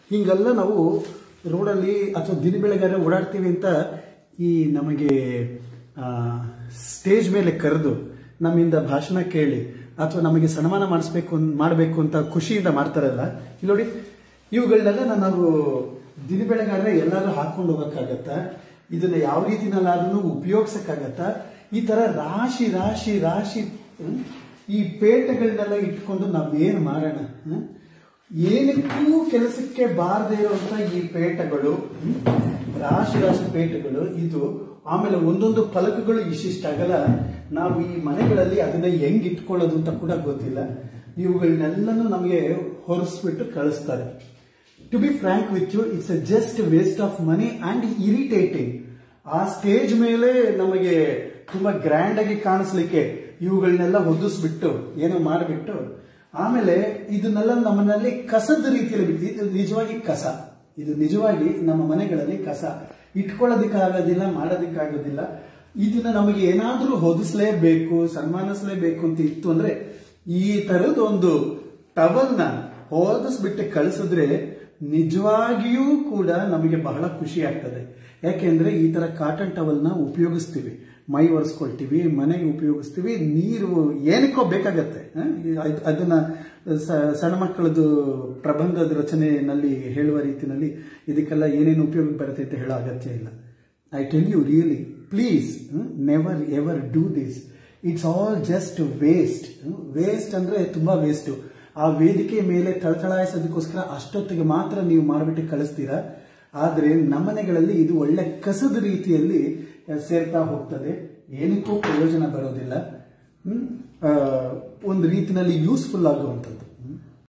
ಹಿಂಗೆಲ್ಲ ನಾವು ರೋಡಲ್ಲಿ ಅಥವಾ ದಿನ ಬೆಳಗಾದ್ರೆ ಓಡಾಡ್ತೀವಿ ಅಂತ ಈ ನಮಗೆ ಸ್ಟೇಜ್ ಮೇಲೆ ಕರೆದು ನಮ್ಮಿಂದ ಭಾಷಣ ಕೇಳಿ ಅಥವಾ ನಮಗೆ ಸನ್ಮಾನ ಮಾಡಬೇಕು ಅಂತ ಖುಷಿಯಿಂದ ಮಾಡ್ತಾರಲ್ಲ, ಇಲ್ಲಿ ನೋಡಿ, ಇವುಗಳನ್ನೆಲ್ಲ ನಾವು ದಿನ ಬೆಳಗಾದ್ರೆ ಎಲ್ಲರೂ ಹಾಕೊಂಡು ಹೋಗಕ್ಕಾಗತ್ತ? ಇದನ್ನ ಯಾವ ರೀತಿನಲ್ಲಾದ್ರೂ ಉಪಯೋಗಿಸಕ್ಕಾಗತ್ತ? ಈ ತರ ರಾಶಿ ರಾಶಿ ರಾಶಿ ಈ ಪೇಟೆಗಳನ್ನೆಲ್ಲ ಇಟ್ಕೊಂಡು ನಾವೇನು ಮಾಡೋಣ? ಏನಕ್ಕೂ ಕೆಲಸಕ್ಕೆ ಬಾರದೇ ಇರುವಂತ ಈ ಪೇಟೆಗಳು, ರಾಶಿ ರಾಶಿ ಪೇಟೆಗಳು, ಇದು ಆಮೇಲೆ ಒಂದೊಂದು ಫಲಕಗಳು ಇಷ್ಟಿಷ್ಟಾಗಲ್ಲ. ನಾವು ಈ ಮನೆಗಳಲ್ಲಿ ಅದನ್ನ ಹೆಂಗ್ ಇಟ್ಕೊಳ್ಳೋದು ಅಂತ ಕೂಡ ಗೊತ್ತಿಲ್ಲ. ಇವುಗಳನ್ನೆಲ್ಲನೂ ನಮಗೆ ಹೊರಿಸ್ಬಿಟ್ಟು ಕಳಿಸ್ತಾರೆ. To be frank with you, it's a just waste of money and irritating. ಆ ಸ್ಟೇಜ್ ಮೇಲೆ ನಮಗೆ ತುಂಬಾ ಗ್ರ್ಯಾಂಡ್ ಆಗಿ ಕಾಣಿಸ್ಲಿಕ್ಕೆ ಇವುಗಳನ್ನೆಲ್ಲ ಹೊದಿಸ್ಬಿಟ್ಟು ಏನೋ ಮಾಡಿಬಿಟ್ಟು ಆಮೇಲೆ ಇದನ್ನೆಲ್ಲ ನಮ್ಮನಲ್ಲಿ ಕಸದ ರೀತಿಯಲ್ಲಿ ಬಿಟ್ಟು, ಇದು ನಿಜವಾಗಿ ಕಸ, ಇದು ನಿಜವಾಗಿ ನಮ್ಮ ಮನೆಗಳಲ್ಲಿ ಕಸ. ಇಟ್ಕೊಳ್ಳೋದಕ್ಕಾಗೋದಿಲ್ಲ, ಮಾಡೋದಕ್ಕಾಗೋದಿಲ್ಲ. ಇದನ್ನ ನಮಗೆ ಏನಾದ್ರೂ ಹೊದಿಸ್ಲೇಬೇಕು, ಸನ್ಮಾನಿಸಲೇಬೇಕು ಅಂತ ಇತ್ತು ಅಂದ್ರೆ ಈ ತರದ ಒಂದು ಟವಲ್ನ ಹೊದಿಸ್ಬಿಟ್ಟು ಕಳಿಸಿದ್ರೆ ನಿಜವಾಗಿಯೂ ಕೂಡ ನಮಗೆ ಬಹಳ ಖುಷಿ ಆಗ್ತದೆ. ಯಾಕೆಂದ್ರೆ ಈ ತರ ಕಾಟನ್ ಟವಲ್ನ ಉಪಯೋಗಿಸ್ತೀವಿ, ಮೈ ಒರೆಸ್ಕೊಳ್ತೀವಿ, ಮನೆಗೆ ಉಪಯೋಗಿಸ್ತೀವಿ, ನೀರು ಏನಕ್ಕೋ ಬೇಕಾಗತ್ತೆ. ಅದನ್ನ ಸಣ್ಣ ಮಕ್ಕಳದು ಪ್ರಬಂಧದ ರಚನೆಯಲ್ಲಿ ಹೇಳುವ ರೀತಿಯಲ್ಲಿ ಇದಕ್ಕೆಲ್ಲ ಏನೇನು ಉಪಯೋಗ ಬರುತ್ತೆ ಅಂತ ಹೇಳೋ ಅಗತ್ಯ ಇಲ್ಲ. I tell you really, please never ever do this. It's all just waste. Waste ಅಂದ್ರೆ ತುಂಬಾ ವೇಸ್ಟ್. ಆ ವೇದಿಕೆ ಮೇಲೆ ತಳತಳಾಯಿಸೋದಕ್ಕೋಸ್ಕರ ಅಷ್ಟೊತ್ತಿಗೆ ಮಾತ್ರ ನೀವು ಮಾಡಿಬಿಟ್ಟು ಕಳಿಸ್ತೀರಾ. ಆದ್ರೆ ನಮ್ಮನೆಗಳಲ್ಲಿ ಇದು ಒಳ್ಳೆ ಕಸದ ರೀತಿಯಲ್ಲಿ ಸೇರ್ತಾ ಹೋಗ್ತದೆ, ಏನಕ್ಕೂ ಪ್ರಯೋಜನ ಬರೋದಿಲ್ಲ. ಒಂದು ರೀತಿಯಲ್ಲಿ ಯೂಸ್ಫುಲ್ ಆಗುವಂಥದ್ದು.